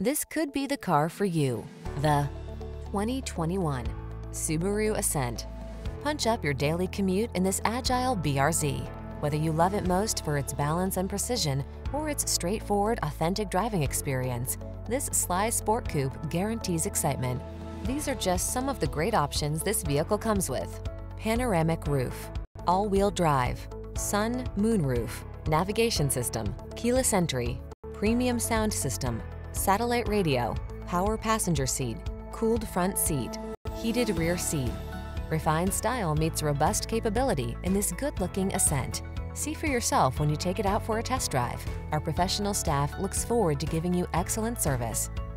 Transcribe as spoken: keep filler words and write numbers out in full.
This could be the car for you. The twenty twenty-one Subaru Ascent. Punch up your daily commute in this agile B R Z. Whether you love it most for its balance and precision or its straightforward, authentic driving experience, this Sly Sport Coupe guarantees excitement. These are just some of the great options this vehicle comes with: panoramic roof, all-wheel drive, sun, moon roof, navigation system, keyless entry, premium sound system, satellite radio, power passenger seat, cooled front seat, heated rear seat. Refined style meets robust capability in this good-looking Ascent. See for yourself when you take it out for a test drive. Our professional staff looks forward to giving you excellent service.